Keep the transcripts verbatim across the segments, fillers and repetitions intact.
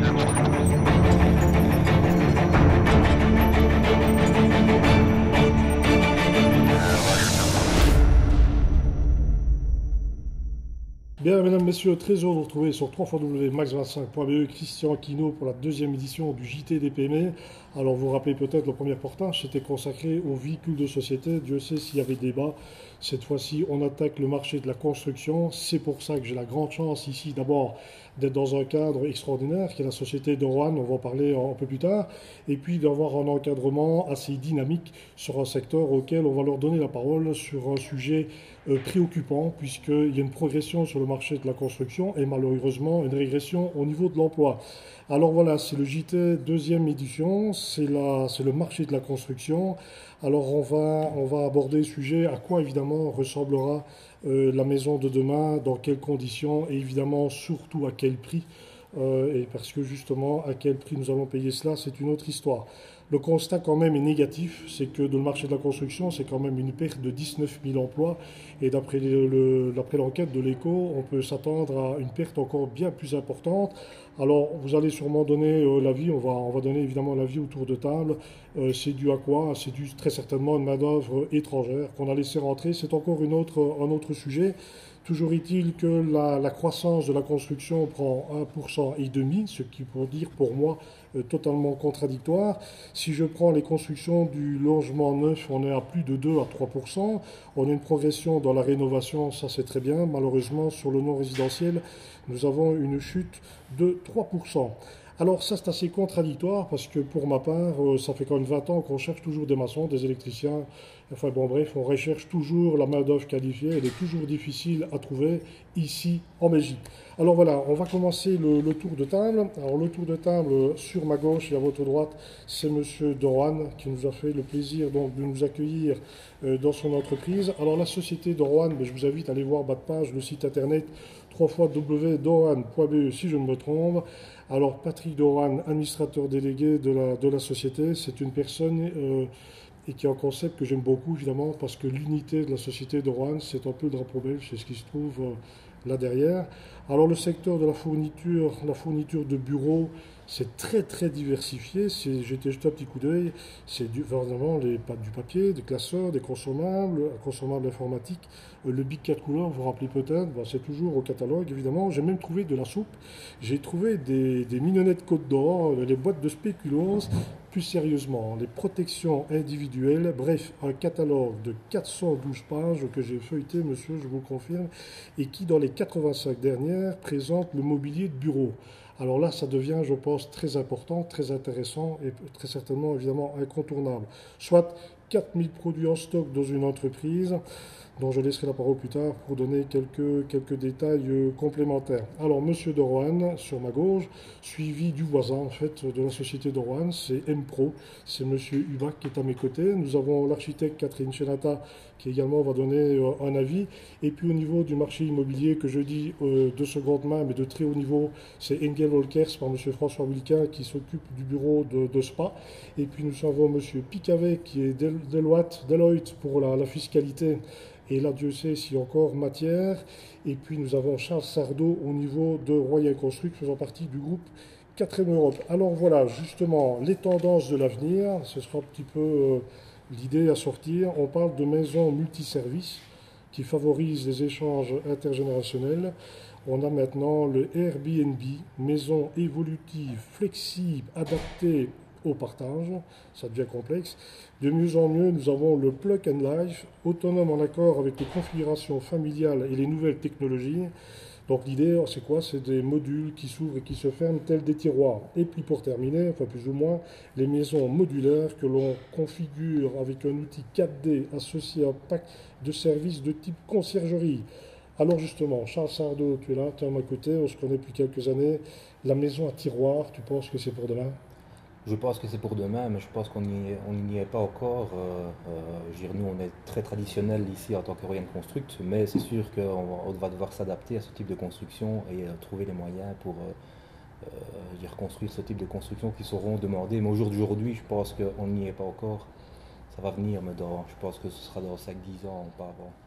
Bien, mesdames, messieurs, très heureux de vous retrouver sur w w w point max vingt-cinq point b e, Christian Aquino pour la deuxième édition du J T des P M E. Alors, vous vous rappelez peut-être, le premier reportage c'était consacré aux véhicules de société. Dieu sait s'il y avait débat. Cette fois-ci, on attaque le marché de la construction. C'est pour ça que j'ai la grande chance ici, d'abord, d'être dans un cadre extraordinaire, qui est la société de Roanne, on va en parler un peu plus tard, et puis d'avoir un encadrement assez dynamique sur un secteur auquel on va leur donner la parole sur un sujet euh, préoccupant, puisqu'il y a une progression sur le marché de la construction et malheureusement une régression au niveau de l'emploi. Alors voilà, c'est le J T deuxième édition, c'est le marché de la construction. Alors on va, on va aborder le sujet, à quoi évidemment ressemblera euh, la maison de demain, dans quelles conditions et évidemment surtout à quel prix. Euh, et parce que justement, à quel prix nous allons payer cela, c'est une autre histoire. Le constat quand même est négatif, c'est que dans le marché de la construction, c'est quand même une perte de dix-neuf mille emplois. Et d'après l'enquête de l'Écho, on peut s'attendre à une perte encore bien plus importante. Alors, vous allez sûrement donner euh, l'avis, on va, on va donner évidemment l'avis autour de table. Euh, c'est dû à quoi? C'est dû très certainement à une main-d'œuvre étrangère qu'on a laissé rentrer. C'est encore une autre, un autre sujet. Toujours est-il que la, la croissance de la construction prend un pour cent et demi, ce qui peut dire pour moi euh, totalement contradictoire. Si je prends les constructions du logement neuf, on est à plus de deux à trois pour cent. On a une progression dans la rénovation, ça c'est très bien. Malheureusement, sur le non résidentiel, nous avons une chute de trois pour cent. Alors ça c'est assez contradictoire parce que pour ma part, euh, ça fait quand même vingt ans qu'on cherche toujours des maçons, des électriciens. Enfin bon bref, on recherche toujours la main-d'œuvre qualifiée, elle est toujours difficile à trouver ici en Belgique. Alors voilà, on va commencer le, le tour de table. Alors le tour de table sur ma gauche et à votre droite, c'est Monsieur Roanne qui nous a fait le plaisir donc de nous accueillir euh, dans son entreprise. Alors la société de Roanne, je vous invite à aller voir bas de page le site internet w w w point doran point b e si je ne me trompe. Alors Patrick Doran, administrateur délégué de la, de la société, c'est une personne euh, et qui a un concept que j'aime beaucoup évidemment parce que l'unité de la société de Roanne, c'est un peu le drapeau belge, c'est ce qui se trouve euh, là derrière. Alors le secteur de la fourniture, la fourniture de bureaux, c'est très très diversifié. J'ai été jeté un petit coup d'œil, c'est du, vraiment les, du papier, des classeurs, des consommables, un consommable informatique. Euh, le Big quatre couleurs, vous vous rappelez peut-être, ben, c'est toujours au catalogue évidemment. J'ai même trouvé de la soupe, j'ai trouvé des, des mignonnettes Côte d'Or, les boîtes de spéculoos. Plus sérieusement, les protections individuelles, bref, un catalogue de quatre cent douze pages que j'ai feuilleté, monsieur, je vous confirme, et qui, dans les quatre-vingt-cinq dernières, présente le mobilier de bureau. Alors là, ça devient, je pense, très important, très intéressant et très certainement, évidemment, incontournable. Soit quatre mille produits en stock dans une entreprise, dont je laisserai la parole plus tard pour donner quelques, quelques détails euh, complémentaires. Alors, Monsieur de Roanne, sur ma gauche, suivi du voisin, en fait, de la société de Roanne, c'est M-Pro, c'est Monsieur Hubac qui est à mes côtés. Nous avons l'architecte Catherine Chenata, qui également va donner euh, un avis. Et puis, au niveau du marché immobilier, que je dis euh, de seconde main, mais de très haut niveau, c'est Engel Volkers par Monsieur François Wilquin, qui s'occupe du bureau de, de Spa. Et puis, nous avons Monsieur Picavet, qui est Deloitte, Deloitte pour la, la fiscalité. Et là, Dieu sait s'il y a encore matière. Et puis, nous avons Charles Sardeau au niveau de Royer Construct, faisant partie du groupe quatrième Europe. Alors voilà, justement, les tendances de l'avenir, ce sera un petit peu euh, l'idée à sortir. On parle de maisons multiservices qui favorisent les échanges intergénérationnels. On a maintenant le Airbnb, maison évolutive, flexible, adaptée au partage, ça devient complexe. De mieux en mieux, nous avons le plug and life, autonome en accord avec les configurations familiales et les nouvelles technologies. Donc l'idée, c'est quoi? C'est des modules qui s'ouvrent et qui se ferment tels des tiroirs. Et puis pour terminer, enfin plus ou moins, les maisons modulaires que l'on configure avec un outil quatre D associé à un pack de services de type conciergerie. Alors justement, Charles Sardeau, tu es là, tu es à ma côté, on se connaît depuis quelques années. La maison à tiroir, tu penses que c'est pour demain? Je pense que c'est pour demain, mais je pense qu'on n'y est pas encore. Euh, euh, je veux dire, nous, on est très traditionnel ici en tant que Royan Construct, mais c'est sûr qu'on va, on va devoir s'adapter à ce type de construction et euh, trouver les moyens pour euh, euh, dire, construire ce type de construction qui seront demandées. Mais aujourd'hui, je pense qu'on n'y est pas encore. Ça va venir, mais dans, je pense que ce sera dans cinq dix ans, pas avant.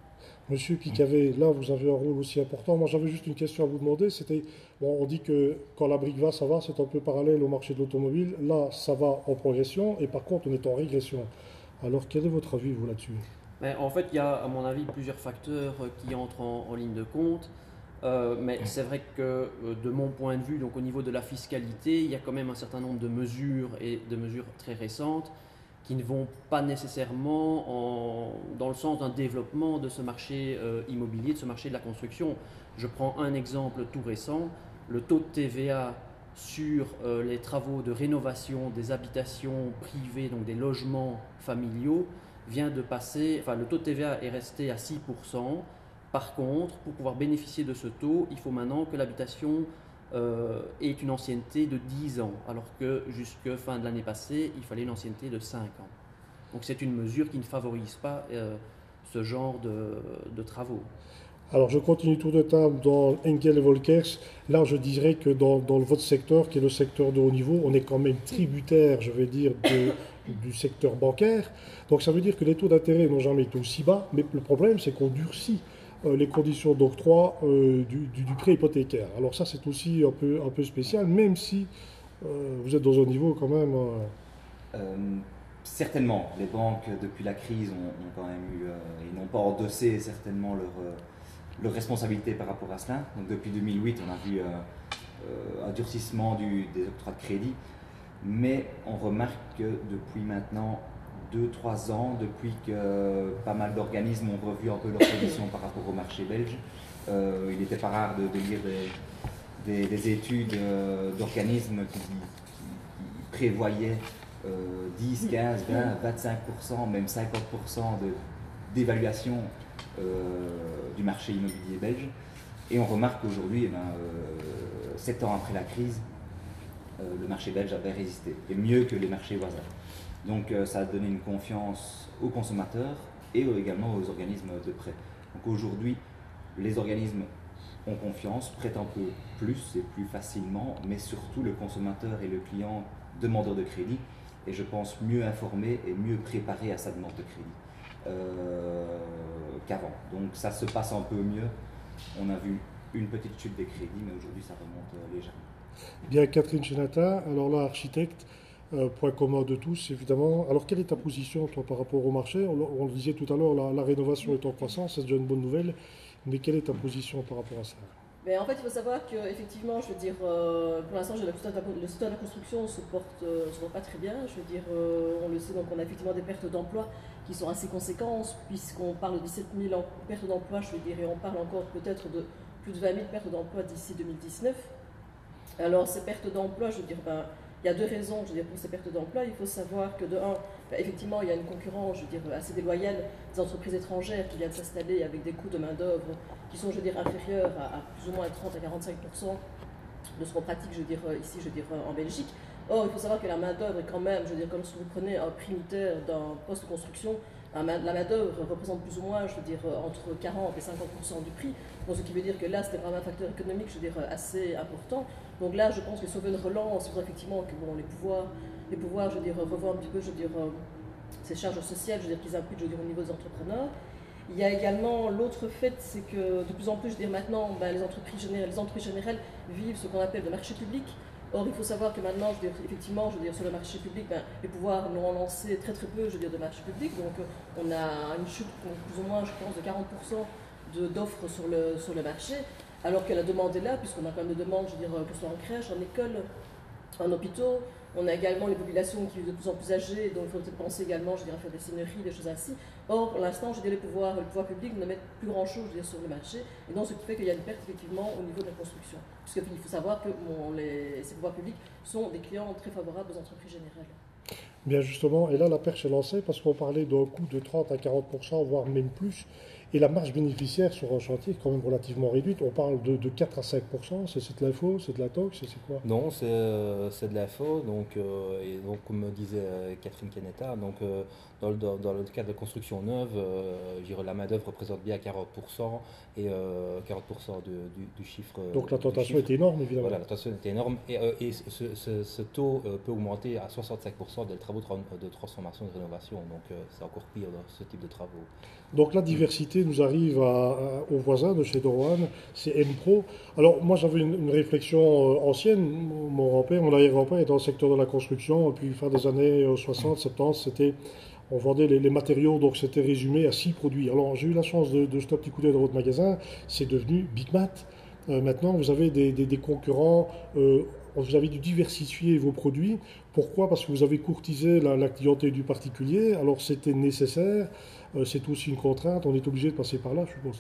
Monsieur Picavet, là vous avez un rôle aussi important. Moi j'avais juste une question à vous demander. C'était, bon, on dit que quand la brique va, ça va, c'est un peu parallèle au marché de l'automobile. Là, ça va en progression et par contre on est en régression. Alors quel est votre avis vous là-dessus? Mais en fait, il y a à mon avis plusieurs facteurs euh, qui entrent en, en ligne de compte. Euh, mais c'est vrai que euh, de mon point de vue, donc au niveau de la fiscalité, il y a quand même un certain nombre de mesures et de mesures très récentes qui ne vont pas nécessairement en- dans le sens d'un développement de ce marché euh, immobilier, de ce marché de la construction. Je prends un exemple tout récent, le taux de T V A sur euh, les travaux de rénovation des habitations privées, donc des logements familiaux, vient de passer, enfin le taux de T V A est resté à six pour cent. Par contre, pour pouvoir bénéficier de ce taux, il faut maintenant que l'habitation euh, ait une ancienneté de dix ans, alors que jusque fin de l'année passée, il fallait une ancienneté de cinq ans. Donc c'est une mesure qui ne favorise pas euh, ce genre de, de travaux. Alors je continue tour de table dans Henkel et Volkers. Là je dirais que dans, dans votre secteur, qui est le secteur de haut niveau, on est quand même tributaire, je vais dire, de- du secteur bancaire. Donc ça veut dire que les taux d'intérêt n'ont jamais été aussi bas, mais le problème c'est qu'on durcit euh, les conditions d'octroi euh, du, du- du prêt hypothécaire. Alors ça c'est aussi un peu, un peu spécial, même si euh, vous êtes dans un niveau quand même... euh, Euh, Certainement, les banques depuis la crise ont, ont quand même eu, euh, ils n'ont pas endossé certainement leur, euh, leur responsabilité par rapport à cela. Donc depuis deux mille huit, on a vu euh, euh, un durcissement du- des octrois de crédit, mais on remarque que depuis maintenant deux trois ans, depuis que pas mal d'organismes ont revu un peu leur position par rapport au marché belge, euh, il n'était pas rare de, de lire des, des- des études euh, d'organismes qui, qui- qui prévoyaient euh, dix, quinze, vingt, vingt-cinq pour cent, même cinquante pour cent de- d'évaluation euh, du marché immobilier belge. Et on remarque qu'aujourd'hui, eh ben, euh, sept ans après la crise, euh, le marché belge avait résisté, et mieux que les marchés voisins. Donc euh, ça a donné une confiance aux consommateurs et euh, également aux organismes de prêt. Donc aujourd'hui, les organismes ont confiance, prêtent un peu plus et plus facilement, mais surtout le consommateur et le client demandeur de crédit est, je pense, mieux informé et mieux préparé à sa demande de crédit euh, qu'avant. Donc ça se passe un peu mieux. On a vu une petite chute des crédits, mais aujourd'hui ça remonte euh, légèrement. Bien, Catherine Chenata, alors là, architecte, euh, point commun de tous, évidemment. Alors, quelle est ta position, toi, par rapport au marché? On, le on le disait tout à l'heure, la, la rénovation est en croissance, c'est déjà une bonne nouvelle, mais quelle est ta position par rapport à ça? Mais en fait, il faut savoir qu'effectivement, je veux dire, euh, pour l'instant, le secteur de la, le secteur de la construction se porte, euh, se porte pas très bien. Je veux dire, euh, on le sait, donc on a effectivement des pertes d'emploi qui sont assez conséquentes, puisqu'on parle de dix-sept mille en- pertes d'emploi, je veux dire, et on parle encore peut-être de plus de vingt mille pertes d'emploi d'ici deux mille dix-neuf. Alors, ces pertes d'emploi, je veux dire, ben, il y a deux raisons, je veux dire, pour ces pertes d'emploi. Il faut savoir que, de un, ben, effectivement, il y a une concurrence, je veux dire, assez déloyale des entreprises étrangères qui viennent s'installer avec des coûts de main-d'œuvre qui sont, je veux dire, inférieurs à, à plus ou moins trente à quarante-cinq pour cent de ce qu'on pratique, je veux dire, ici, je veux dire, en Belgique. Or, il faut savoir que la main-d'œuvre est quand même, je veux dire, comme si vous prenez un prix unitaire d'un poste de construction, la main-d'œuvre représente plus ou moins, je veux dire, entre quarante et cinquante pour cent du prix. Donc, ce qui veut dire que là, c'était vraiment un facteur économique, je veux dire, assez important. Donc là, je pense que si on veut une relance, il faudrait effectivement que bon, les pouvoirs, les pouvoirs, je veux dire, revoient un petit peu, je veux dire, euh, ces charges sociales, je veux dire, qu'ils impliquent, je veux dire, au niveau des entrepreneurs. Il y a également l'autre fait, c'est que de plus en plus, je veux dire, maintenant, ben, les, entreprises générales, les entreprises générales vivent ce qu'on appelle le marché public. Or, il faut savoir que maintenant, je veux dire, effectivement, je veux dire, sur le marché public, ben, les pouvoirs l'ont lancé très très peu, je veux dire, de marché public. Donc, euh, on a une chute, plus ou moins, je pense, de quarante pour cent de- d'offres sur le, sur le marché, alors que la demande est là, puisqu'on a quand même des demandes, je veux dire, que ce soit en crèche, en école, en hôpitaux. On a également les populations qui sont de plus en plus âgées, donc il faut peut-être penser également, je dirais, à faire des seigneuries, des choses ainsi. Or, pour l'instant, je dirais, les pouvoirs, le pouvoir public ne mettent plus grand-chose, je dirais, sur le marché, et donc ce qui fait qu'il y a une perte effectivement au niveau de la construction. Puisqu'il faut savoir que bon, les, ces pouvoirs publics sont des clients très favorables aux entreprises générales. Bien justement, et là la perche est lancée parce qu'on parlait d'un coût de trente à quarante pour cent, voire même plus, et la marge bénéficiaire sur un chantier est quand même relativement réduite. On parle de, de quatre à cinq pour cent, c'est c'est de l'info, c'est de la tox, c'est c'est quoi? Non, c'est euh, c'est de l'info. Donc, euh, et donc, comme me disait euh, Catherine Kenetta, donc, euh, dans, le, dans, dans le cadre de construction neuve, euh, je dirais, la main-d'œuvre représente bien quarante pour cent et euh, quarante pour cent de- du, du chiffre. Donc la du tentation chiffre. est énorme évidemment. Voilà, la tension est énorme. Et, euh, et ce, ce- ce taux euh, peut augmenter à soixante-cinq pour cent des travaux de, tran- de transformation et de rénovation. Donc, euh, c'est encore pire dans ce type de travaux. Donc la diversité publicité nous arrive à, à, au voisin de chez Dorwan, c'est M-Pro. Alors moi j'avais une, une réflexion euh, ancienne, mon grand-père, mon arrière-grand-père était dans le secteur de la construction, et puis fin des années euh, soixante, soixante-dix, c'était, on vendait les, les matériaux, donc c'était résumé à six produits. Alors j'ai eu la chance de, de jeter un petit coup d'œil dans votre magasin, c'est devenu Big Mat. Euh, maintenant vous avez des, des, des concurrents, euh, vous avez dû diversifier vos produits. Pourquoi? Parce que vous avez courtisé la, la clientèle du particulier, alors c'était nécessaire. C'est aussi une contrainte, on est obligé de passer par là, je suppose.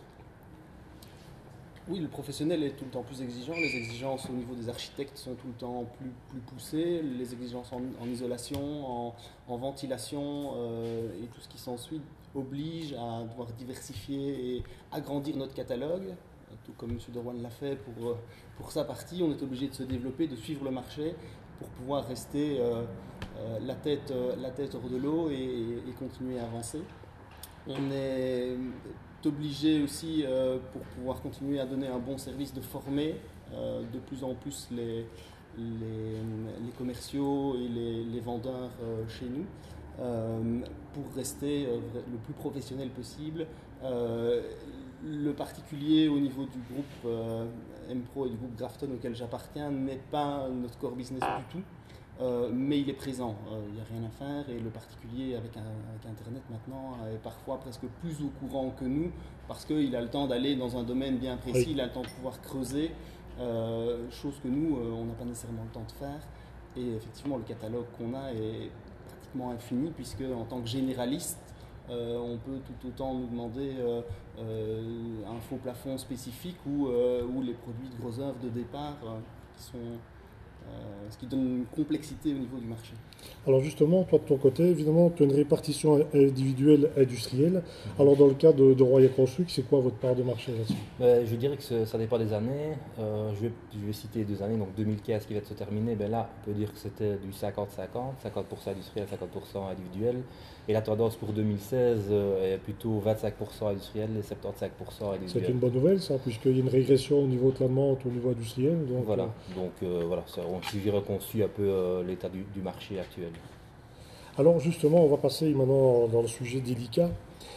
Oui, le professionnel est tout le temps plus exigeant, les exigences au niveau des architectes sont tout le temps plus, plus poussées, les exigences en, en isolation, en, en ventilation euh, et tout ce qui s'ensuit oblige à devoir diversifier et agrandir notre catalogue, tout comme M. Dorwan l'a fait pour, pour sa partie. On est obligé de se développer, de suivre le marché pour pouvoir rester euh, euh, la, tête, euh, la tête hors de l'eau et, et continuer à avancer. On est obligé aussi, euh, pour pouvoir continuer à donner un bon service, de former euh, de plus en plus les, les, les commerciaux et les, les vendeurs euh, chez nous euh, pour rester euh, le plus professionnel possible. Euh, le particulier au niveau du groupe euh, M-Pro et du groupe Grafton auquel j'appartiens n'est pas notre core business du tout. Euh, mais il est présent, il n'y a rien à faire et le particulier avec, un, avec Internet maintenant est parfois presque plus au courant que nous parce qu'il a le temps d'aller dans un domaine bien précis, oui. Il a le temps de pouvoir creuser, euh, chose que nous, euh, on n'a pas nécessairement le temps de faire. Et effectivement, le catalogue qu'on a est pratiquement infini puisque en tant que généraliste, euh, on peut tout autant nous demander euh, euh, un faux plafond spécifique ou, euh, ou les produits de gros œuvres de départ euh, qui sont... Euh, ce qui donne une complexité au niveau du marché. Alors justement, toi de ton côté, évidemment, tu as une répartition individuelle industrielle. Alors dans le cas de, de Royal Construct, c'est quoi votre part de marché là-dessus? Ben, je dirais que ça dépend des années. Euh, je, vais, je vais citer deux années, donc deux mille quinze qui vient de se terminer. Ben là, on peut dire que c'était du cinquante cinquante, cinquante pour cent industriel, cinquante pour cent individuel. Et la tendance pour deux mille seize euh, est plutôt vingt-cinq pour cent industriel et soixante-quinze pour cent individuel. C'est une bonne nouvelle ça, puisqu'il y a une régression au niveau de la demande, au niveau industriel. Donc, voilà, euh... donc euh, voilà, on suivi reconçu un peu euh, l'état du, du marché actuel. Alors justement, on va passer maintenant dans le sujet délicat.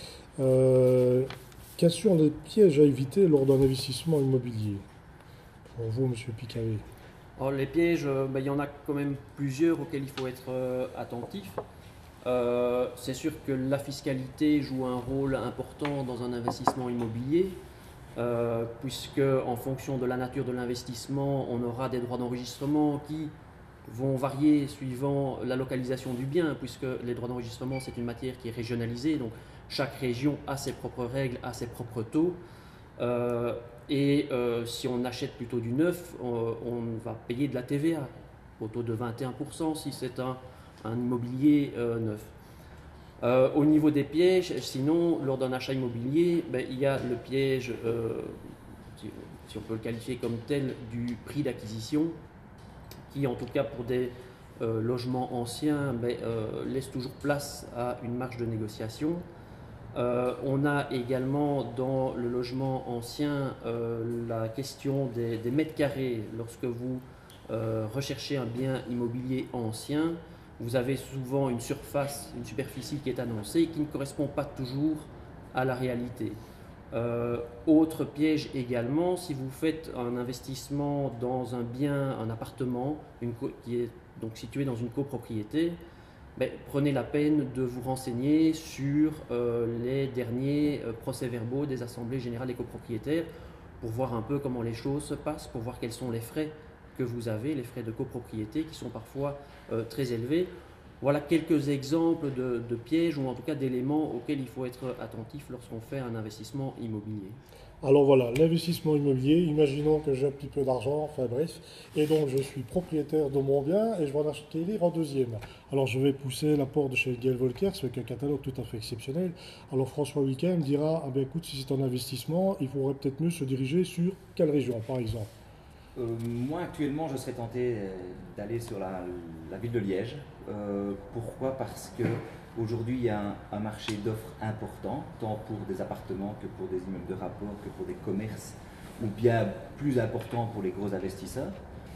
Euh, quels sont les pièges à éviter lors d'un investissement immobilier? Pour vous, M. Picavet. Alors, les pièges, euh, ben, il y en a quand même plusieurs auxquels il faut être euh, attentif. Euh, c'est sûr que la fiscalité joue un rôle important dans un investissement immobilier, euh, puisque en fonction de la nature de l'investissement, on aura des droits d'enregistrement qui vont varier suivant la localisation du bien, puisque les droits d'enregistrement, c'est une matière qui est régionalisée, donc chaque région a ses propres règles, a ses propres taux. Euh, et euh, si on achète plutôt du neuf, on, on va payer de la T V A au taux de vingt et un pour cent si c'est un, un immobilier euh, neuf. Euh, au niveau des pièges, sinon, lors d'un achat immobilier, ben, il y a le piège, euh, si, si on peut le qualifier comme tel, du prix d'acquisition, qui en tout cas pour des euh, logements anciens ben, euh, laisse toujours place à une marge de négociation. Euh, on a également dans le logement ancien euh, la question des, des mètres carrés. Lorsque vous euh, recherchez un bien immobilier ancien, vous avez souvent une surface, une superficie qui est annoncée et qui ne correspond pas toujours à la réalité. Euh, autre piège également, si vous faites un investissement dans un bien, un appartement une qui est donc situé dans une copropriété, ben, prenez la peine de vous renseigner sur euh, les derniers euh, procès-verbaux des assemblées générales des copropriétaires pour voir un peu comment les choses se passent, pour voir quels sont les frais que vous avez, les frais de copropriété qui sont parfois euh, très élevés. Voilà quelques exemples de, de pièges ou en tout cas d'éléments auxquels il faut être attentif lorsqu'on fait un investissement immobilier. Alors voilà, l'investissement immobilier, imaginons que j'ai un petit peu d'argent, enfin bref, et donc je suis propriétaire de mon bien et je vais en acheter en deuxième. Alors je vais pousser la porte de chez Gaël Volkers avec un catalogue tout à fait exceptionnel. Alors François Wiquin me dira, ah ben écoute, si c'est un investissement, il faudrait peut-être mieux se diriger sur quelle région par exemple? Euh, moi, actuellement, je serais tenté d'aller sur la, la ville de Liège. Euh, pourquoi? Parce qu'aujourd'hui, il y a un, un marché d'offres important, tant pour des appartements que pour des immeubles de rapport, que pour des commerces, ou bien plus important pour les gros investisseurs.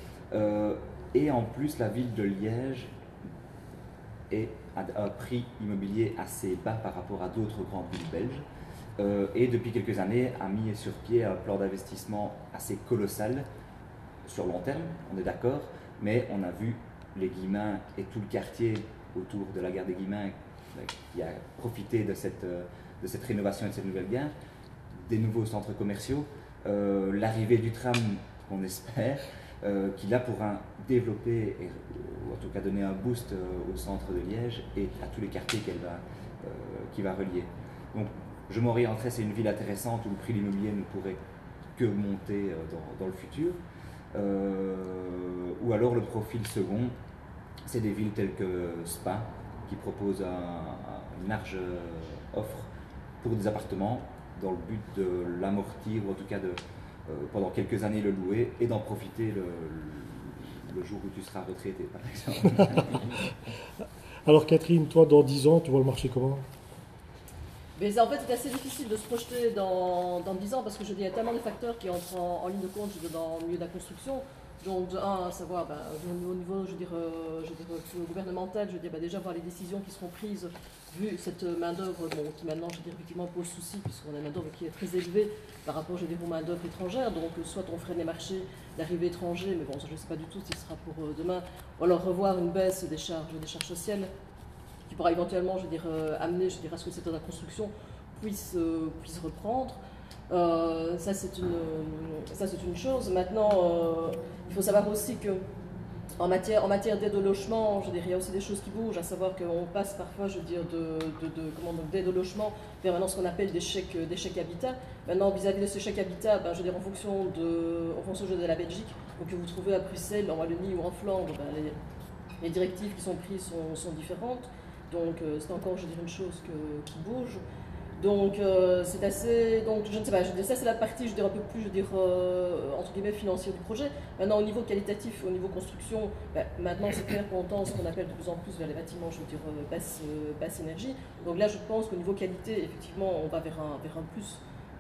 Euh, et en plus, la ville de Liège est à un prix immobilier assez bas par rapport à d'autres grandes villes belges. euh, et depuis quelques années a mis sur pied un plan d'investissement assez colossal sur long terme, on est d'accord, mais on a vu les Guillemins et tout le quartier autour de la gare des Guillemins qui a profité de cette, de cette rénovation et de cette nouvelle gare, des nouveaux centres commerciaux, euh, l'arrivée du tram qu'on espère, euh, qui là pourra développer, et, ou en tout cas donner un boost euh, au centre de Liège et à tous les quartiers qu'elle va, euh, qui va relier. Donc je m'orienterai, c'est une ville intéressante où le prix de l'immobilier ne pourrait que monter euh, dans, dans le futur. Euh, ou alors le profil second, c'est des villes telles que Spa, qui proposent un, un, une large offre pour des appartements dans le but de l'amortir, ou en tout cas de, euh, pendant quelques années le louer et d'en profiter le, le jour où tu seras retraité, par exemple. Alors Catherine, toi dans dix ans, tu vois le marché comment? Mais en fait, c'est assez difficile de se projeter dans, dans dix ans parce que je dis, il y a tellement de facteurs qui entrent en, en ligne de compte je dis, dans le milieu de la construction. Donc, de un, à savoir, ben, au niveau je veux dire, euh, je veux dire, gouvernemental, je veux dire, ben, déjà voir les décisions qui seront prises, vu cette main-d'œuvre bon, qui maintenant, je veux dire, effectivement, pose souci, puisqu'on a une main-d'œuvre qui est très élevée par rapport, je veux dire, aux main-d'œuvre étrangères. Donc, soit on freine les marchés d'arrivée étrangers, mais bon, ça, je ne sais pas du tout si ce sera pour euh, demain, ou alors revoir une baisse des charges, des charges sociales, qui pourra éventuellement, je veux dire, euh, amener, je veux dire, à ce que le secteur de la construction puisse, euh, puisse reprendre. Euh, ça, c'est une, ça, c'est une chose. Maintenant, euh, il faut savoir aussi que en matière, en matière d'aide au logement, je veux dire, il y a aussi des choses qui bougent, à savoir qu'on passe parfois, je veux dire, de, de, de, comment, donc, d'aide au logement vers maintenant ce qu'on appelle des chèques, des chèques habitat. Maintenant, vis-à-vis de ce chèque habitat, ben, je veux dire, en fonction de, en fonction de la Belgique, donc que vous trouvez à Bruxelles, en Wallonie ou en Flandre, ben, les, les directives qui sont prises sont, sont différentes. Donc, euh, c'est encore, je veux dire, une chose que, qui bouge. Donc, euh, c'est assez. Donc, je ne sais pas, je veux dire, ça, c'est la partie, je veux dire, un peu plus, je veux dire, euh, entre guillemets, financière du projet. Maintenant, au niveau qualitatif, au niveau construction, ben, maintenant, c'est clair qu'on tend ce qu'on appelle de plus en plus vers les bâtiments, je veux dire, euh, basse, euh, basse énergie. Donc, là, je pense qu'au niveau qualité, effectivement, on va vers un, vers un plus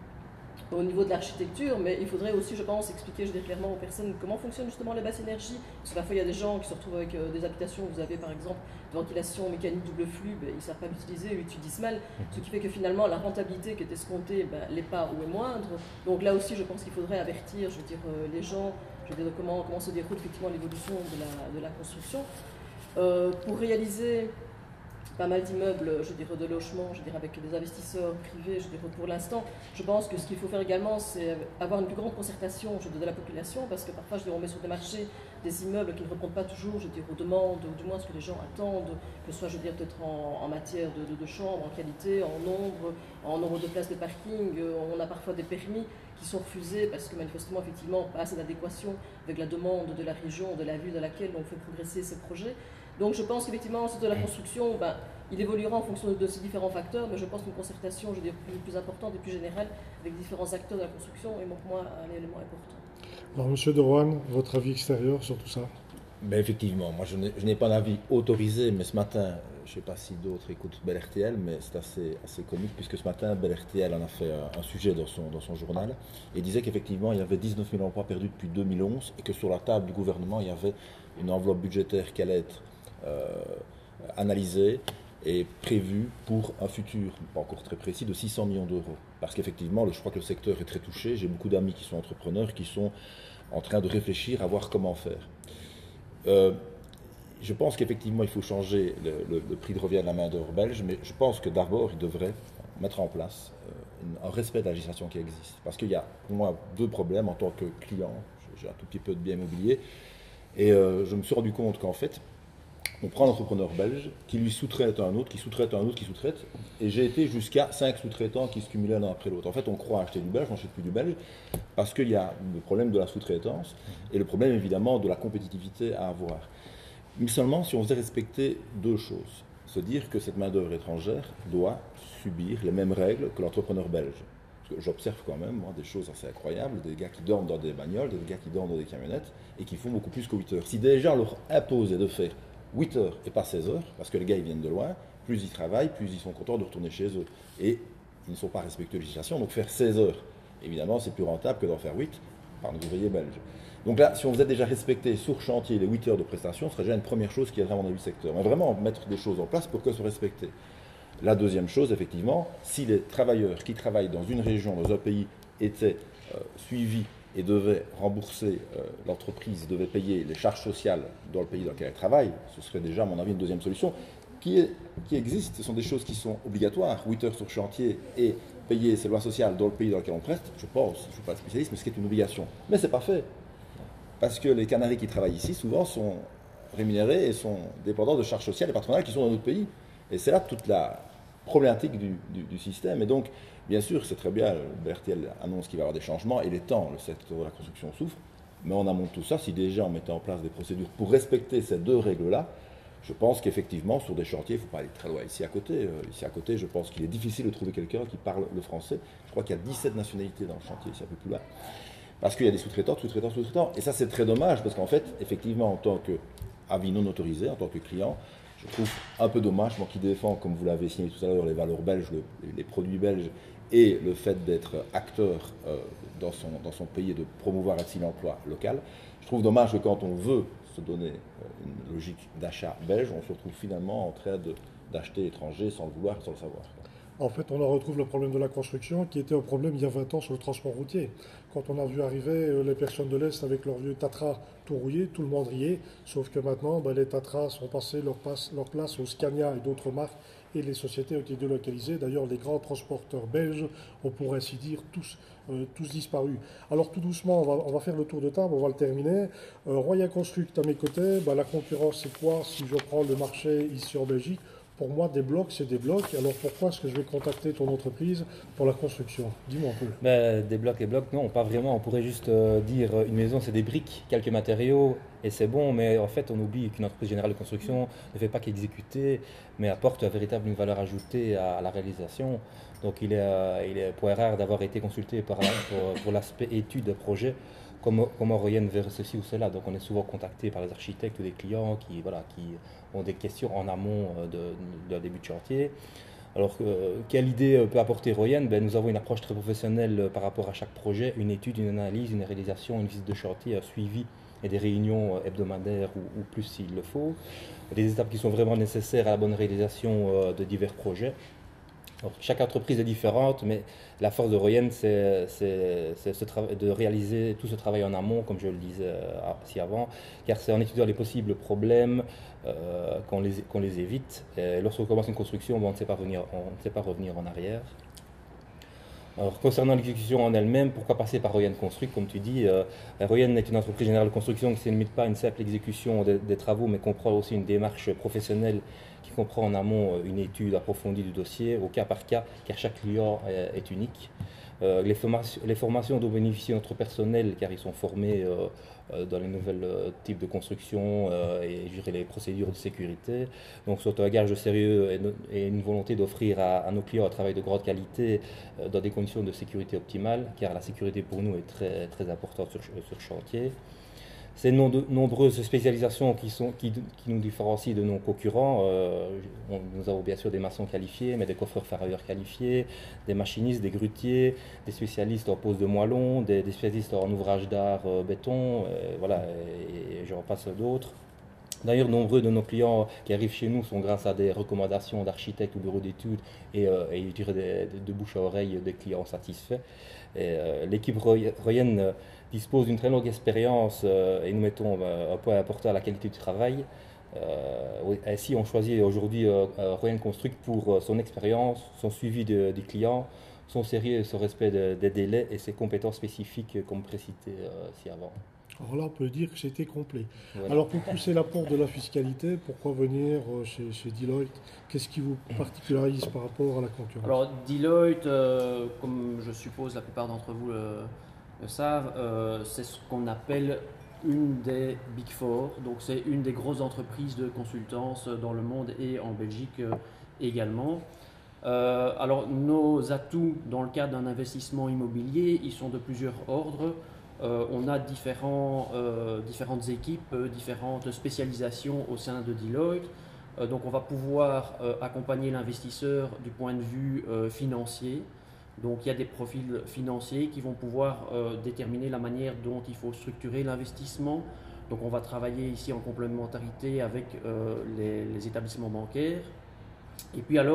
au niveau de l'architecture, mais il faudrait aussi, je pense, expliquer je veux dire, clairement aux personnes comment fonctionnent justement les basses énergies. Parce que parfois, il y a des gens qui se retrouvent avec euh, des habitations où vous avez, par exemple, de ventilation mécanique double flux, ben, ils ne savent pas l'utiliser, ou ils l'utilisent mal, ce qui fait que finalement, la rentabilité qui est escomptée, ben, l'est pas ou est moindre. Donc là aussi, je pense qu'il faudrait avertir, je veux dire, euh, les gens, je veux dire, de comment, comment se déroule effectivement l'évolution de la, de la construction. Euh, pour réaliser pas mal d'immeubles, je dirais, de logements, je dirais, avec des investisseurs privés, je dirais, pour l'instant. Je pense que ce qu'il faut faire également, c'est avoir une plus grande concertation je dirais, de la population, parce que parfois, je dirais, on met sur des marchés des immeubles qui ne répondent pas toujours, je dirais, aux demandes, ou du moins ce que les gens attendent, que ce soit, je dirais, peut-être en, en matière de, de, de chambres, en qualité, en nombre, en nombre de places de parking. On a parfois des permis qui sont refusés parce que manifestement, effectivement, pas assez d'adéquation avec la demande de la région, de la ville dans laquelle on fait progresser ces projets. Donc je pense qu'effectivement, de la construction, ben, il évoluera en fonction de, de ces différents facteurs, mais je pense qu'une concertation, je veux dire, plus, plus importante et plus générale avec différents acteurs de la construction est pour moi un élément important. Alors Monsieur De Rohan, votre avis extérieur sur tout ça? Ben effectivement, moi je n'ai pas d'avis autorisé, mais ce matin, je ne sais pas si d'autres écoutent Bel R T L, mais c'est assez, assez comique, puisque ce matin, Bel R T L en a fait un, un sujet dans son, dans son journal, et disait qu'effectivement, il y avait dix-neuf mille emplois perdus depuis deux mille onze, et que sur la table du gouvernement, il y avait une enveloppe budgétaire qui allait être euh, analysée et prévue pour un futur, pas encore très précis, de six cents millions d'euros. Parce qu'effectivement, je crois que le secteur est très touché, j'ai beaucoup d'amis qui sont entrepreneurs, qui sont en train de réfléchir à voir comment faire. Euh, je pense qu'effectivement il faut changer le, le, le prix de revient de la main-d'œuvre belge, mais je pense que d'abord il devrait mettre en place euh, une, un respect de la législation qui existe. Parce qu'il y a pour moi deux problèmes en tant que client. J'ai un tout petit peu de bien immobilier et euh, je me suis rendu compte qu'en fait on prend un entrepreneur belge qui lui sous-traite à un autre, qui sous-traite à un autre, qui sous-traite, et j'ai été jusqu'à cinq sous-traitants qui se cumulaient l'un après l'autre. En fait, on croit acheter du belge, on n'achète plus du belge, parce qu'il y a le problème de la sous-traitance et le problème évidemment de la compétitivité à avoir. Mais seulement si on faisait respecter deux choses. Se dire que cette main-d'œuvre étrangère doit subir les mêmes règles que l'entrepreneur belge. Parce que j'observe quand même moi, des choses assez incroyables, des gars qui dorment dans des bagnoles, des gars qui dorment dans des camionnettes et qui font beaucoup plus que huit heures. Si déjà on leur imposait de faire huit heures et pas seize heures, parce que les gars ils viennent de loin, plus ils travaillent, plus ils sont contents de retourner chez eux. Et ils ne sont pas respectueux de la législation, donc faire seize heures, évidemment c'est plus rentable que d'en faire huit par nos ouvriers belges. Donc là, si on faisait déjà respecter sur chantier les huit heures de prestation, ce serait déjà une première chose qui aiderait à mon avis le secteur. Mais vraiment mettre des choses en place pour que ce soit respecté. La deuxième chose, effectivement, si les travailleurs qui travaillent dans une région, dans un pays, étaient euh, suivis et devaient rembourser, euh, l'entreprise devait payer les charges sociales dans le pays dans lequel elle travaille, ce serait déjà, à mon avis, une deuxième solution qui, est, qui existe. Ce sont des choses qui sont obligatoires, huit heures sur chantier et payer ses lois sociales dans le pays dans lequel on preste, je pense, je ne suis pas spécialiste, mais ce qui est une obligation. Mais ce n'est pas fait. Parce que les Canaris qui travaillent ici, souvent, sont rémunérés et sont dépendants de charges sociales et patronales qui sont dans notre pays. Et c'est là toute la problématique du, du, du système. Et donc, bien sûr, c'est très bien, le B R T L annonce qu'il va y avoir des changements, et les temps, le secteur de la construction souffre. Mais en amont de tout ça, si déjà on mettait en place des procédures pour respecter ces deux règles-là, je pense qu'effectivement, sur des chantiers, il ne faut pas aller très loin. Ici à côté, euh, ici à côté, je pense qu'il est difficile de trouver quelqu'un qui parle le français. Je crois qu'il y a dix-sept nationalités dans le chantier, ici un peu plus loin. Parce qu'il y a des sous-traitants, sous-traitants, sous-traitants. Et ça, c'est très dommage, parce qu'en fait, effectivement, en tant qu'avis non autorisé, en tant que client, je trouve un peu dommage, moi qui défends, comme vous l'avez signé tout à l'heure, les valeurs belges, le, les produits belges, et le fait d'être acteur euh, dans, son, dans son pays et de promouvoir ainsi l'emploi local. Je trouve dommage que quand on veut se donner une logique d'achat belge, on se retrouve finalement en train d'acheter étranger sans le vouloir et sans le savoir. En fait, on en retrouve le problème de la construction qui était un problème il y a vingt ans sur le transport routier. Quand on a vu arriver les personnes de l'Est avec leurs vieux Tatra tout rouillés, tout le monde riait, sauf que maintenant, ben, les Tatra sont passés leur, passe, leur place aux Scania et d'autres marques, et les sociétés ont été délocalisées. D'ailleurs, les grands transporteurs belges ont, pour ainsi dire, tous, euh, tous disparu. Alors, tout doucement, on va, on va faire le tour de table, on va le terminer. Euh, Royan Construct à mes côtés, ben, la concurrence, c'est quoi si je prends le marché ici en Belgique? Pour moi, des blocs, c'est des blocs. Alors pourquoi est-ce que je vais contacter ton entreprise pour la construction? Dis-moi un peu. Ben, des blocs et blocs, non, pas vraiment. On pourrait juste euh, dire une maison, c'est des briques, quelques matériaux, et c'est bon. Mais en fait, on oublie qu'une entreprise générale de construction ne fait pas qu'exécuter, mais apporte une véritable une valeur ajoutée à, à la réalisation. Donc il est, euh, il est point rare d'avoir été consulté par, pour, pour l'aspect étude de projet. Comment, comment Royan verrait ceci ou cela. Donc on est souvent contacté par les architectes ou des clients qui, voilà, qui ont des questions en amont d'un début de chantier. Alors euh, quelle idée peut apporter Royan? Ben, nous avons une approche très professionnelle par rapport à chaque projet, une étude, une analyse, une réalisation, une visite de chantier, un suivi et des réunions hebdomadaires ou, ou plus s'il le faut. Des étapes qui sont vraiment nécessaires à la bonne réalisation euh, de divers projets. Alors, chaque entreprise est différente, mais la force de Royan, c'est de réaliser tout ce travail en amont, comme je le disais ici avant, car c'est en étudiant les possibles problèmes euh, qu'on les, qu'on les évite. Lorsqu'on commence une construction, bon, on ne sait pas revenir, on ne sait pas revenir en arrière. Alors, concernant l'exécution en elle-même, pourquoi passer par Royan Construct? Comme tu dis, euh, Royan est une entreprise générale de construction qui ne se limite pas à une simple exécution des, des travaux, mais comprend aussi une démarche professionnelle qui comprend en amont une étude approfondie du dossier, au cas par cas, car chaque client est, est unique. Euh, les, formations, les formations dont bénéficie notre personnel, car ils sont formés euh, euh, dans les nouvelles euh, types de construction euh, et gérer les procédures de sécurité. Donc, c'est un gage de sérieux et, no, et une volonté d'offrir à, à nos clients un travail de grande qualité euh, dans des conditions de sécurité optimales, car la sécurité pour nous est très, très importante sur, sur chantier. Ces nombreuses spécialisations qui, sont, qui, qui nous différencient de nos concurrents, euh, on, nous avons bien sûr des maçons qualifiés, mais des coffreurs ferrailleurs qualifiés, des machinistes, des grutiers, des spécialistes en pose de moellons, des, des spécialistes en ouvrage d'art euh, béton, euh, voilà, et, et j'en passe d'autres. D'ailleurs, nombreux de nos clients qui arrivent chez nous sont grâce à des recommandations d'architectes ou bureaux d'études et, euh, et je dirais de, de bouche à oreille des clients satisfaits. Euh, L'équipe Royan euh, dispose d'une très longue expérience euh, et nous mettons euh, un point important à la qualité du travail. Euh, ainsi, on choisit aujourd'hui euh, Royan Construct pour euh, son expérience, son suivi de, des clients, son sérieux et son respect de, des délais et ses compétences spécifiques comme précité euh, ci avant. Alors là, on peut dire que c'était complet. Voilà. Alors, pour pousser la porte de la fiscalité, pourquoi venir chez, chez Deloitte? Qu'est-ce qui vous particularise par rapport à la concurrence? Alors, Deloitte, euh, comme je suppose la plupart d'entre vous le, le savent, euh, c'est ce qu'on appelle une des Big Four. Donc, c'est une des grosses entreprises de consultance dans le monde et en Belgique euh, également. Euh, alors, nos atouts dans le cadre d'un investissement immobilier, ils sont de plusieurs ordres. Euh, on a différents, euh, différentes équipes, euh, différentes spécialisations au sein de Deloitte. Euh, donc on va pouvoir euh, accompagner l'investisseur du point de vue euh, financier. Donc il y a des profils financiers qui vont pouvoir euh, déterminer la manière dont il faut structurer l'investissement. Donc on va travailler ici en complémentarité avec euh, les, les établissements bancaires. Et puis alors,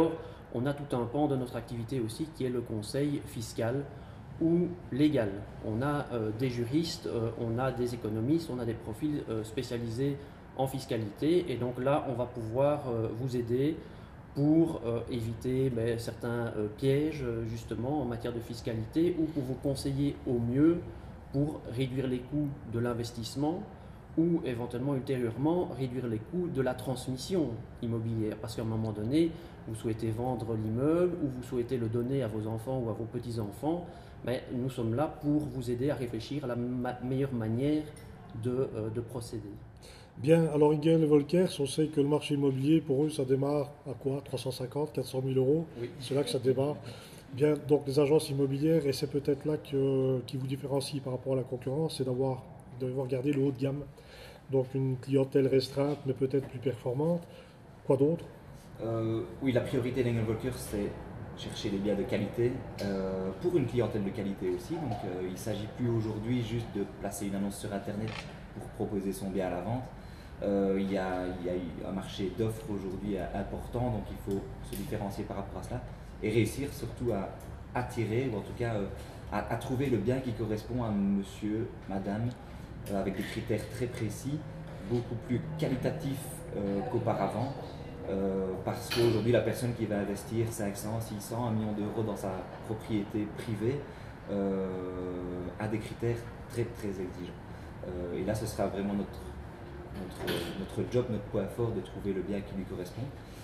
on a tout un pan de notre activité aussi qui est le conseil fiscal ou légal. On a euh, des juristes, euh, on a des économistes, on a des profils euh, spécialisés en fiscalité, et donc là on va pouvoir euh, vous aider pour euh, éviter ben, certains euh, pièges euh, justement en matière de fiscalité, ou pour vous conseiller au mieux pour réduire les coûts de l'investissement ou éventuellement ultérieurement réduire les coûts de la transmission immobilière, parce qu'à un moment donné vous souhaitez vendre l'immeuble ou vous souhaitez le donner à vos enfants ou à vos petits-enfants, mais nous sommes là pour vous aider à réfléchir à la ma- meilleure manière de, euh, de procéder. Bien, alors Inge Volkers, on sait que le marché immobilier, pour eux, ça démarre à quoi? trois cent cinquante, quatre cent mille euros. Oui. C'est là que ça démarre. Bien, donc les agences immobilières, et c'est peut-être là que, qui vous différencie par rapport à la concurrence, c'est d'avoir, d'avoir gardé le haut de gamme. Donc une clientèle restreinte, mais peut-être plus performante. Quoi d'autre? Euh, oui, la priorité d'Engel Volkers, c'est chercher des biens de qualité, euh, pour une clientèle de qualité aussi. Donc euh, il ne s'agit plus aujourd'hui juste de placer une annonce sur Internet pour proposer son bien à la vente. Euh, il, y a, il y a eu un marché d'offres aujourd'hui important, donc il faut se différencier par rapport à cela et réussir surtout à attirer, ou en tout cas euh, à, à trouver le bien qui correspond à monsieur, madame, euh, avec des critères très précis, beaucoup plus qualitatifs euh, qu'auparavant. Euh, parce qu'aujourd'hui, la personne qui va investir cinq cents, six cents, un million d'euros dans sa propriété privée euh, a des critères très très exigeants. Euh, et là, ce sera vraiment notre, notre, notre job, notre point fort de trouver le bien qui lui correspond.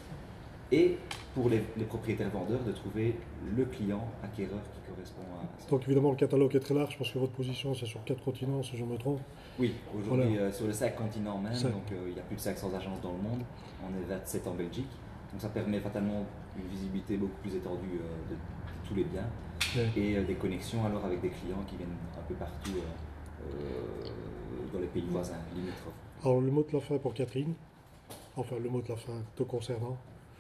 Et pour les, les propriétaires vendeurs, de trouver le client acquéreur qui correspond à ça. Donc évidemment, le catalogue est très large, parce que votre position, c'est sur quatre continents, si je me trompe. Oui, aujourd'hui Voilà. euh, sur les cinq continents même, Cinq. donc euh, il y a plus de cinq cents agences dans le monde, on est vingt-sept en Belgique, donc ça permet fatalement une visibilité beaucoup plus étendue euh, de, de tous les biens, Ouais. et euh, des connexions alors avec des clients qui viennent un peu partout euh, euh, dans les pays voisins, limitrophes. Alors le mot de la fin pour Catherine, enfin le mot de la fin te concernant.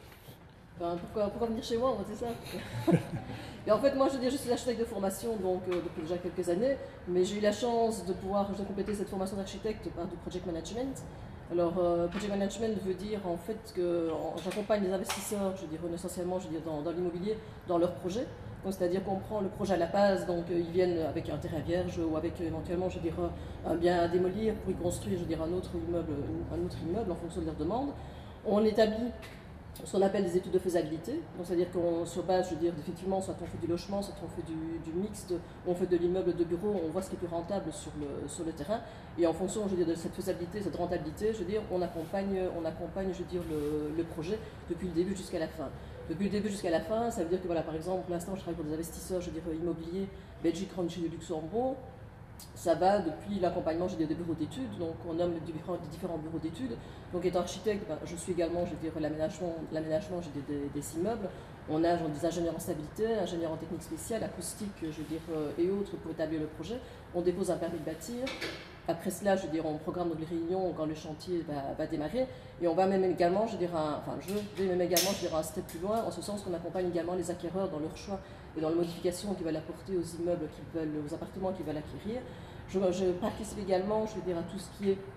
Ben, pourquoi, pourquoi venir chez moi, en fait, c'est ça. Et en fait, moi, je veux dire, je suis architecte de formation donc, euh, depuis déjà quelques années, mais j'ai eu la chance de pouvoir de compléter cette formation d'architecte par du project management. Alors, euh, project management veut dire en fait que en- j'accompagne les investisseurs, je veux dire, essentiellement je veux dire, dans, dans l'immobilier, dans leurs projets. Donc, c'est-à-dire qu'on prend le projet à la base, donc euh, ils viennent avec un terrain vierge ou avec euh, éventuellement, je veux dire, un bien à démolir pour y construire, je veux dire, un autre immeuble, un autre immeuble en fonction de leurs demandes. On établit ce qu'on appelle des études de faisabilité, donc c'est-à-dire qu'on sur base, je veux dire, effectivement, soit on fait du logement, soit on fait du, du mixte, on fait de l'immeuble de bureau, on voit ce qui est plus rentable sur le, sur le terrain, et en fonction, je veux dire, de cette faisabilité, cette rentabilité, je veux dire, on accompagne, on accompagne, je veux dire, le, le projet depuis le début jusqu'à la fin. Depuis le début jusqu'à la fin, ça veut dire que voilà, par exemple, pour l'instant, je travaille pour des investisseurs, je veux dire, immobiliers, Belgique, Randstad de Luxembourg. Ça va depuis l'accompagnement des bureaux d'études, donc on nomme les différents, les différents bureaux d'études. Donc étant architecte, ben, je suis également, je veux dire, l'aménagement, l'aménagement des, des, des immeubles. On a genre, des ingénieurs en stabilité, ingénieurs en technique spéciale, acoustique, je veux dire, euh, et autres pour établir le projet. On dépose un permis de bâtir. Après cela, je veux dire, on programme donc les réunions quand le chantier va, va démarrer. Et on va même également, je veux dire, un, enfin, je vais même également, je veux dire, un step plus loin, en ce sens qu'on accompagne également les acquéreurs dans leur choix et dans les modifications qu'ils veulent apporter aux immeubles qu'ils veulent, aux appartements qu'ils veulent acquérir. Je, je participe également, je veux dire, à tout ce qui est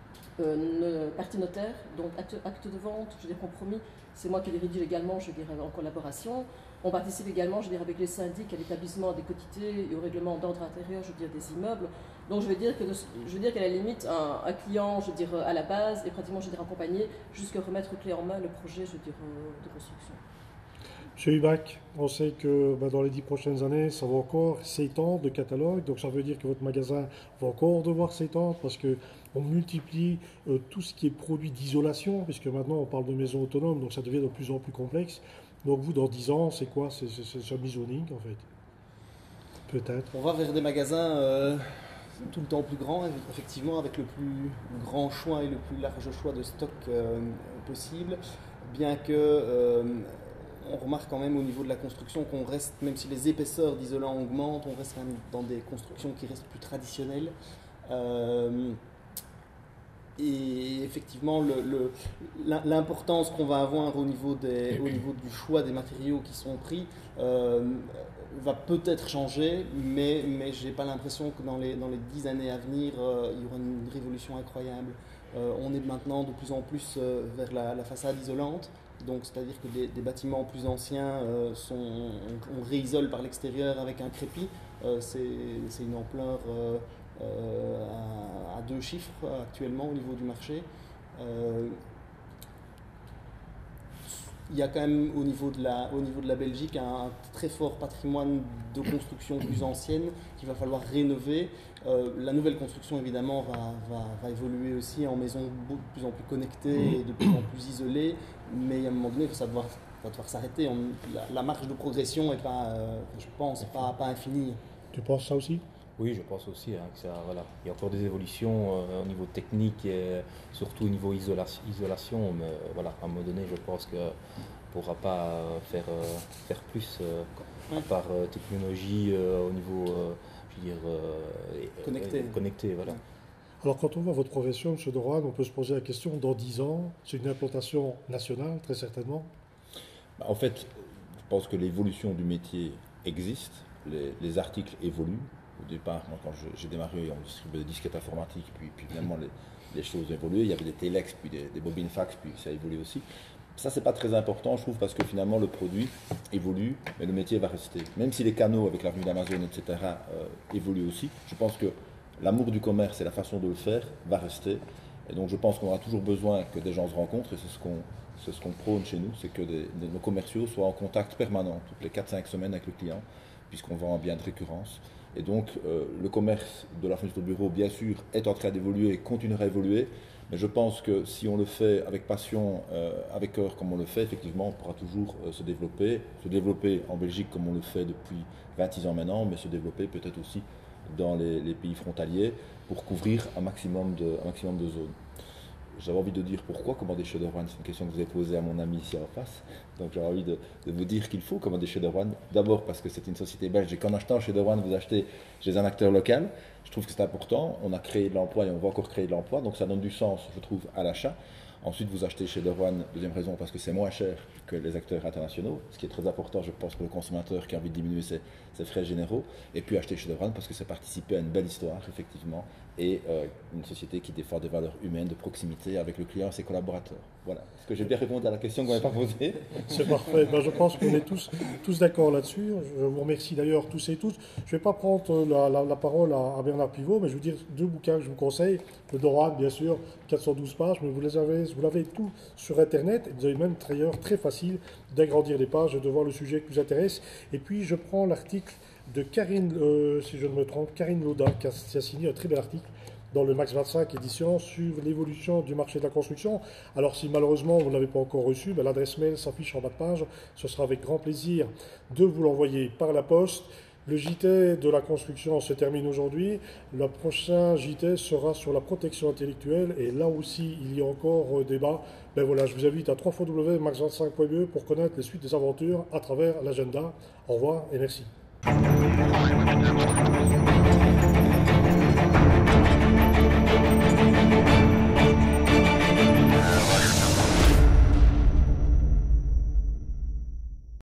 euh, partie notaire, donc acte, acte de vente, je veux dire, compromis. C'est moi qui les rédige également, je veux dire, en collaboration. On participe également, je veux dire, avec les syndics à l'établissement des quotités et au règlement d'ordre intérieur, je veux dire, des immeubles. Donc je veux dire que, de, je veux dire qu'à la limite, un, un client, je veux dire, à la base, est pratiquement, je veux dire, accompagné jusqu'à remettre clé en main le projet, je veux dire, de construction. Monsieur Hubac, on sait que ben, dans les dix prochaines années, ça va encore s'étendre de catalogue, donc ça veut dire que votre magasin va encore devoir s'étendre parce qu'on multiplie euh, tout ce qui est produit d'isolation, puisque maintenant on parle de maisons autonomes, donc ça devient de plus en plus complexe. Donc vous, dans dix ans, c'est quoi? C'est ce zoning en fait? Peut-être. On va vers des magasins euh, tout le temps plus grands, effectivement, avec le plus grand choix et le plus large choix de stock euh, possible, bien que... Euh, on remarque quand même au niveau de la construction qu'on reste, même si les épaisseurs d'isolants augmentent, on reste quand même dans des constructions qui restent plus traditionnelles. Euh, et effectivement, l'importance qu'on va avoir au niveau, des, au niveau du choix des matériaux qui sont pris euh, va peut-être changer, mais, mais je n'ai pas l'impression que dans les, dans les dix années à venir, euh, il y aura une révolution incroyable. Euh, on est maintenant de plus en plus euh, vers la, la façade isolante. Donc, c'est-à-dire que des, des bâtiments plus anciens euh, sont, on, on réisole par l'extérieur avec un crépi. Euh, c'est, c'est une ampleur euh, euh, à, à deux chiffres actuellement au niveau du marché. Euh, il y a quand même au niveau de la, au niveau de la Belgique un très fort patrimoine de construction plus ancienne qu'il va falloir rénover. Euh, la nouvelle construction évidemment va, va, va évoluer aussi en maisons de plus en plus connectées et de plus en plus isolées, mais à un moment donné ça va devoir s'arrêter. On, la, la marge de progression n'est pas, euh, je pense, pas, pas infinie. Tu penses ça aussi ? Oui, je pense aussi hein, que ça, voilà. Il y a encore des évolutions euh, au niveau technique et surtout au niveau isolation, isolation mais euh, voilà, à un moment donné, je pense qu'on ne pourra pas euh, faire, euh, faire plus euh, à part euh, technologie euh, au niveau euh, je veux dire, euh, connecté. Euh, connecté voilà. Alors quand on voit votre profession, M. Doran, on peut se poser la question, dans dix ans, c'est une implantation nationale, très certainement ? En fait, je pense que l'évolution du métier existe, les, les articles évoluent. Au départ, moi, quand j'ai démarré, on distribuait des disquettes informatiques, puis, puis finalement les, les choses ont évolué. Il y avait des téléx, puis des, des bobines fax, puis ça a évolué aussi. Ça, c'est pas très important, je trouve, parce que finalement le produit évolue, mais le métier va rester. Même si les canaux avec l'avenue d'Amazon, et cetera, euh, évoluent aussi, je pense que l'amour du commerce et la façon de le faire va rester. Et donc, je pense qu'on aura toujours besoin que des gens se rencontrent, et c'est ce qu'on c'est ce qu'on prône chez nous, c'est que des, des, nos commerciaux soient en contact permanent, toutes les quatre cinq semaines avec le client, puisqu'on vend en bien de récurrence. Et donc, euh, le commerce de la fenêtre au bureau, bien sûr, est en train d'évoluer et continuera à évoluer. Mais je pense que si on le fait avec passion, euh, avec cœur, comme on le fait, effectivement, on pourra toujours euh, se développer. Se développer en Belgique comme on le fait depuis vingt-six ans maintenant, mais se développer peut-être aussi dans les, les pays frontaliers pour couvrir un maximum de, un maximum de zones. J'avais envie de dire pourquoi commander chez Leroy, c'est une question que vous avez posée à mon ami ici en face. Donc j'avais envie de, de vous dire qu'il faut commander chez Leroy. D'abord parce que c'est une société belge et qu'en achetant chez Leroy, vous achetez chez un acteur local. Je trouve que c'est important. On a créé de l'emploi et on va encore créer de l'emploi. Donc ça donne du sens, je trouve, à l'achat. Ensuite, vous achetez chez Leroy, deuxième raison, parce que c'est moins cher que les acteurs internationaux, ce qui est très important, je pense, pour le consommateur qui a envie de diminuer ses, ses frais généraux. Et puis acheter chez Leroy parce que c'est participer à une belle histoire, effectivement, et euh, une société qui défend des valeurs humaines, de proximité avec le client et ses collaborateurs. Voilà. Est-ce que j'ai bien répondu à la question que vous m'avez pas posée ? C'est parfait. Ben, je pense qu'on est tous, tous d'accord là-dessus. Je vous remercie d'ailleurs tous et toutes. Je ne vais pas prendre la, la, la parole à, à Bernard Pivot, mais je vais vous dire deux bouquins que je vous conseille. Le Doran, bien sûr, quatre cent douze pages, mais vous les avez, vous l'avez tout sur Internet. Et vous avez même d'ailleurs très facile d'agrandir les pages et de voir le sujet qui vous intéresse. Et puis, je prends l'article de Karine, euh, si je ne me trompe, Karine Lauda, qui a, qui a signé un très bel article dans le Max vingt-cinq édition sur l'évolution du marché de la construction. Alors si malheureusement vous ne l'avez pas encore reçu, ben, l'adresse mail s'affiche en bas de page. Ce sera avec grand plaisir de vous l'envoyer par la poste. Le J T de la construction se termine aujourd'hui. Le prochain J T sera sur la protection intellectuelle et là aussi il y a encore euh, débat. Ben voilà, je vous invite à w w w point max vingt-cinq point b e pour connaître les suites des aventures à travers l'agenda. Au revoir et merci.